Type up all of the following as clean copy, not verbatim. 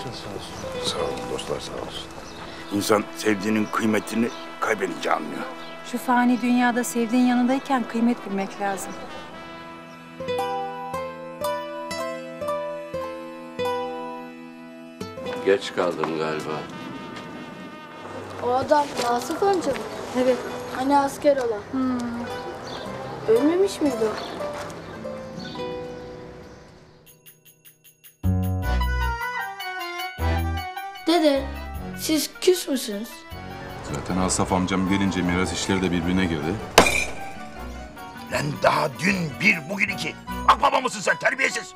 Başın sağ olsun. Sağ olun dostlar, sağ olsun. İnsan sevdiğinin kıymetini kaybedince anlıyor. Şu fani dünyada sevdiğin yanındayken kıymet bilmek lazım. Geç kaldım galiba. O adam Vasıf amca mı? Evet. Hani asker olan. Ölmemiş miydi o? Dede, siz küs müsünüz? Zaten Asaf amcam gelince miras işleri de birbirine girdi. Lan daha dün bir, bugün iki. Akbaba mısın sen, terbiyesiz?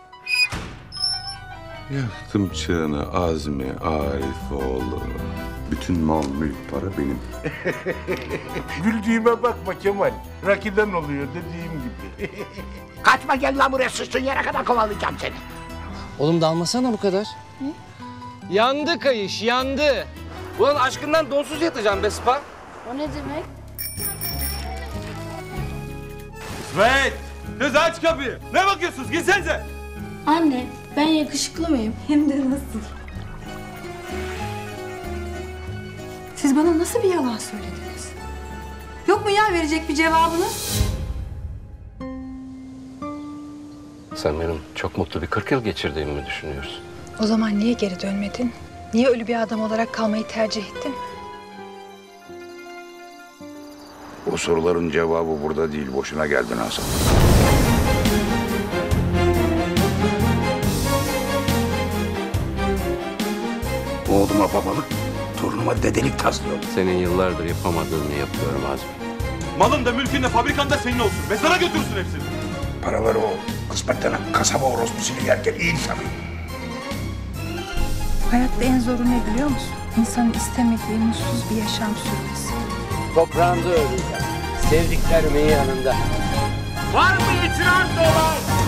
Yaktım çığını Azmi, Arifoğlu. Bütün mal, mülk, para benim. Güldüğüme bakma Kemal. Rakiden oluyor dediğim gibi. Kaçma gel lan buraya, sıçtığın yere kadar kovalayacağım seni. Oğlum dalmasana bu kadar. Yandı kayış, yandı. Ulan aşkından donsuz yatacağım be Sıpa. O ne demek? İsmet! Kız aç kapıyı. Ne bakıyorsunuz? Gitsenize. Anne, ben yakışıklı mıyım? Hem de nasıl? Siz bana nasıl bir yalan söylediniz? Yok mu ya verecek bir cevabınız? Sen benim çok mutlu bir 40 yıl geçirdiğimi mi düşünüyorsun? O zaman niye geri dönmedin? Niye ölü bir adam olarak kalmayı tercih ettin? O soruların cevabı burada değil, boşuna geldin Hasan. Oğluma babalık, torunuma dedelik taslıyor. Senin yıllardır yapamadığını yapıyorum Azmi. Malın da mülkün de fabrikan da senin olsun. Mezara götürsün hepsini. Paraları o kısmetten kasaba orospusunu yerken iyi sanıyor. Hayatta en zoru ne biliyor musun? İnsanın istemediği mutsuz bir yaşam sürmesi. Toprağında öleceğim. Sevdiklerimin yanında. Var mı itiraz olan?